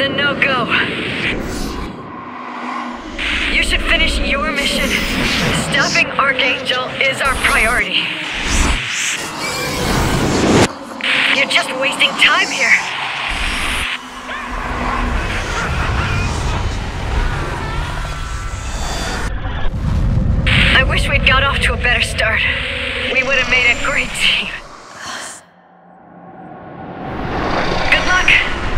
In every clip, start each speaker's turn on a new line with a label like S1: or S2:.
S1: a no-go. You should finish your mission. Stopping Archangel is our priority. You're just wasting time here. I wish we'd got off to a better start. We would have made a great team. Good luck.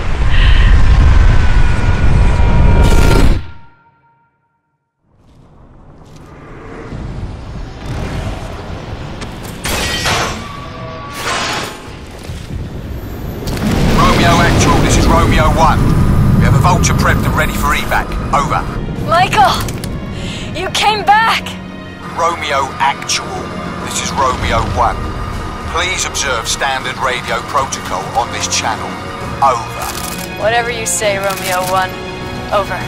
S2: Romeo Actual, this is Romeo 1. We have a Vulture prepped and ready for evac. Over.
S1: Michael! You came back!
S2: Romeo Actual, this is Romeo 1. Please observe standard radio protocol on this channel. Over.
S1: Whatever you say, Romeo 1. Over.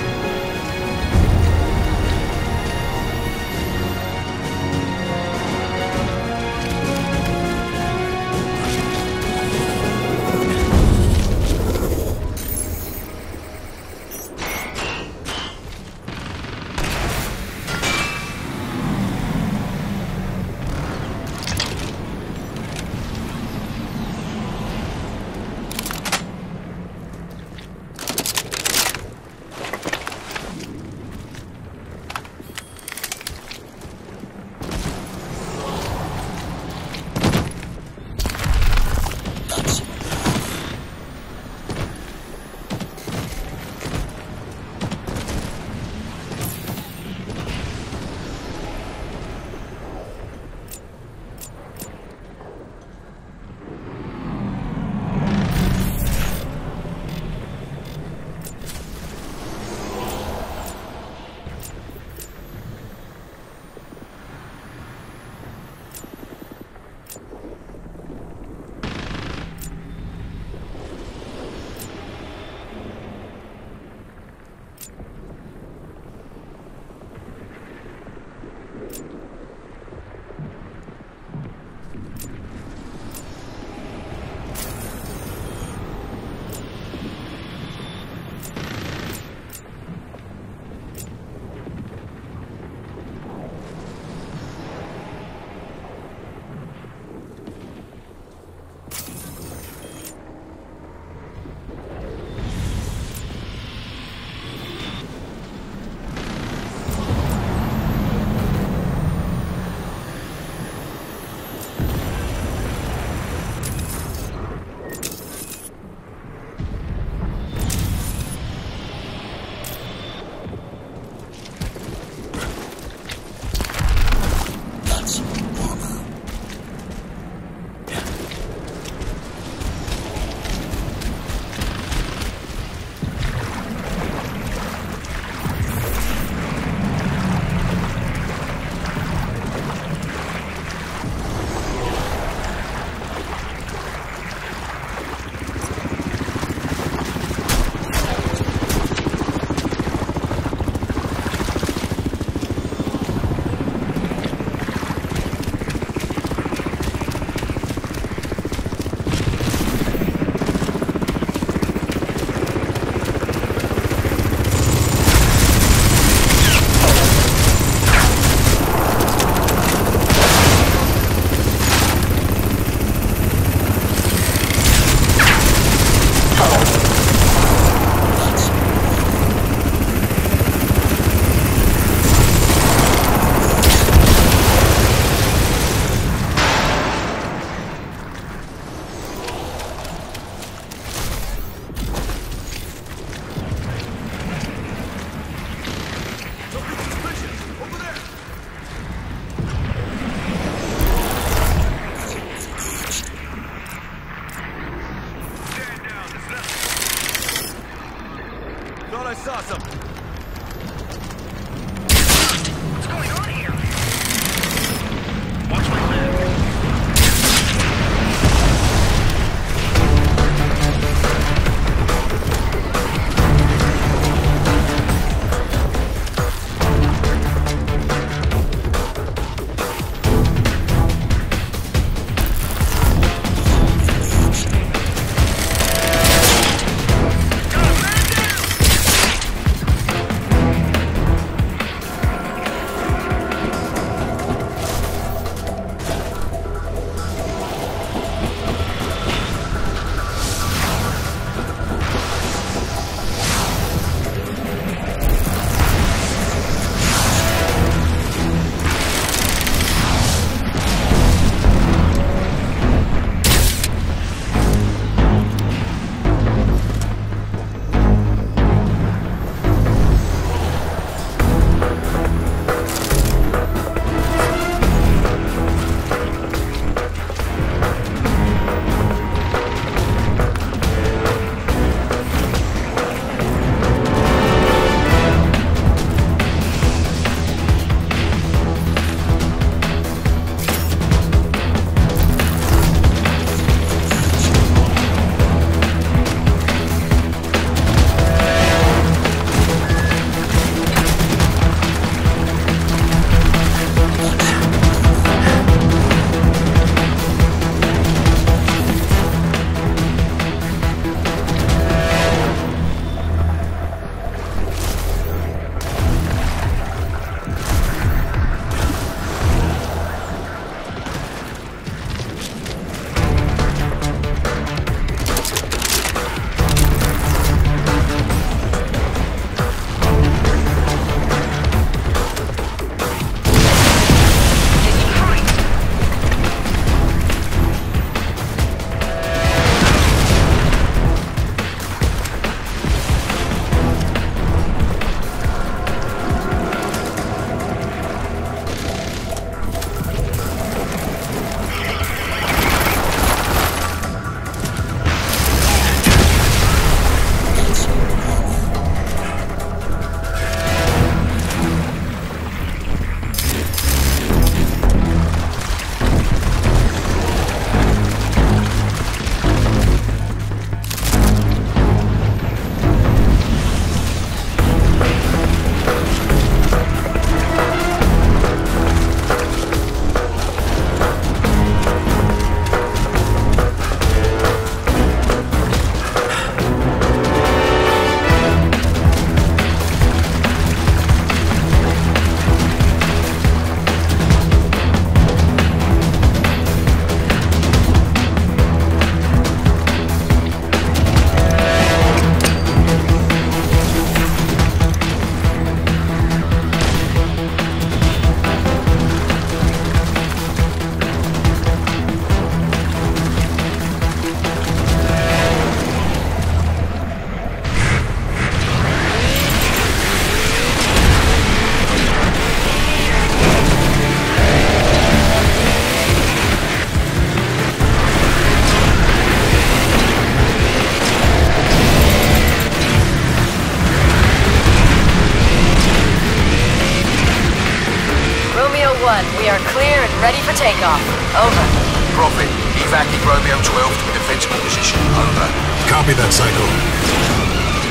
S3: clear and ready for takeoff. Over.
S2: Prophet, evacuate Romeo 12 to a defensible position. Over.
S4: Copy that, Psycho.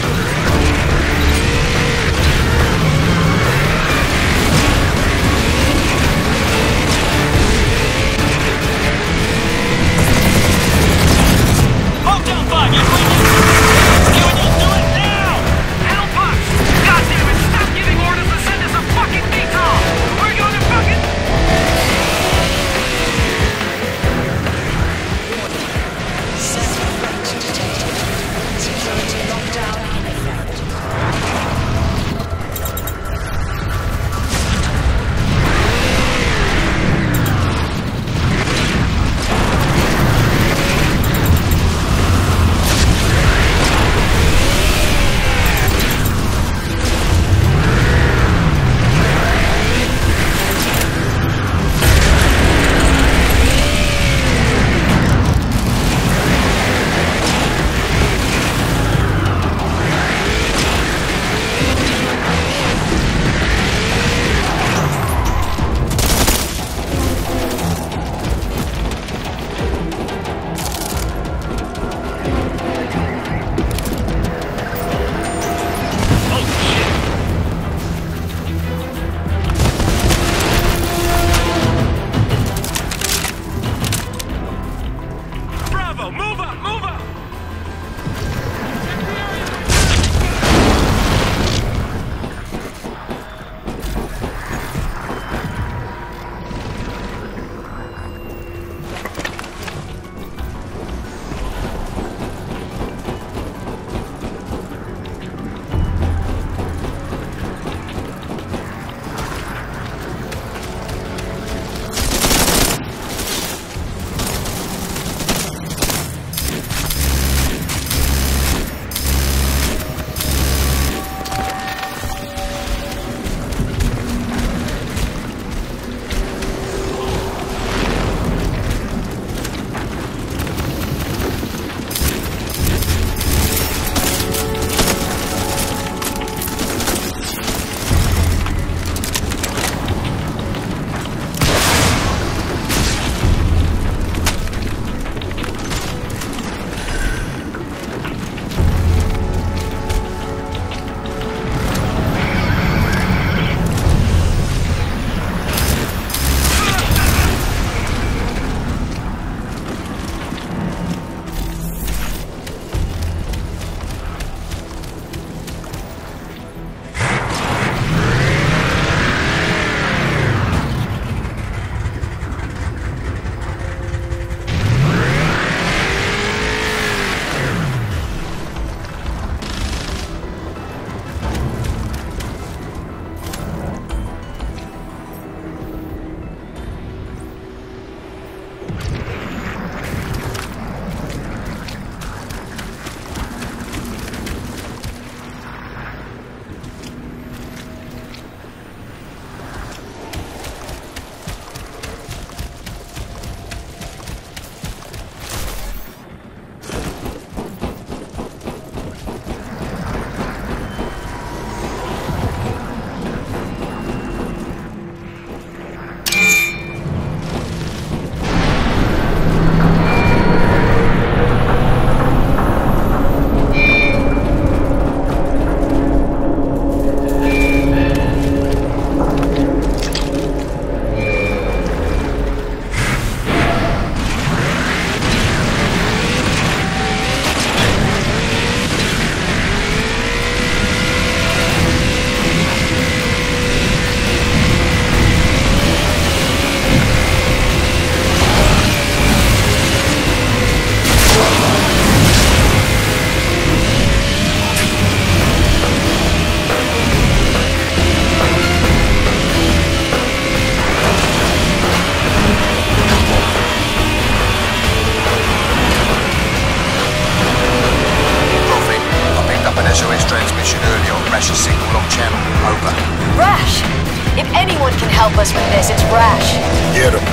S2: Rash's signal on channel. Over.
S3: Rash! If anyone can help us with this, it's Rash.
S4: Get him.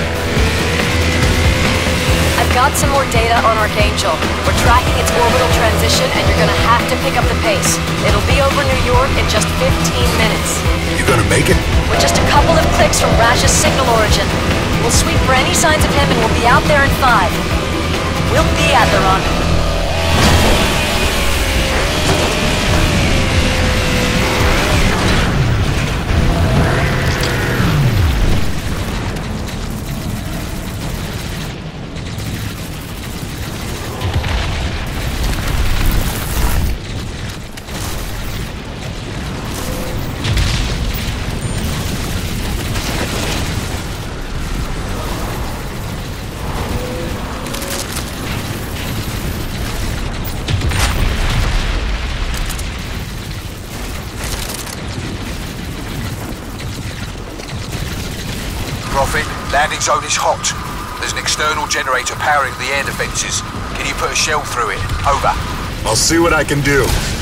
S3: I've got some more data on Archangel. We're tracking its orbital transition, and you're gonna have to pick up the pace. It'll be over New York in just 15 minutes.
S4: You gonna make it?
S3: With just a couple of clicks from Rash's signal origin. signs of him and we'll be out there in 5. We'll be at the rendezvous.
S2: Prophet, landing zone is hot. There's an external generator powering the air defenses. Can you put a shell through it? Over.
S4: I'll see what I can do.